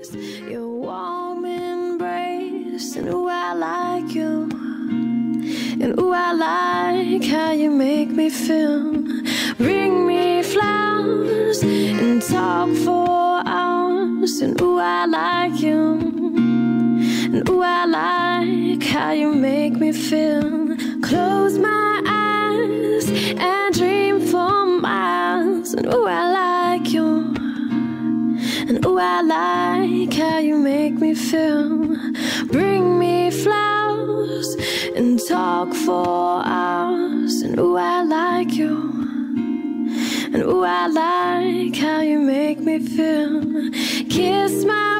your warm embrace, and ooh, I like you. And ooh, I like how you make me feel. Bring me flowers and talk for hours, and ooh, I like you. And ooh, I like how you make me feel. Close my eyes and dream for miles, and ooh, I like you. And ooh, I like how you make me feel. Bring me flowers and talk for hours, and ooh, I like you. And ooh, I like how you make me feel. Kiss my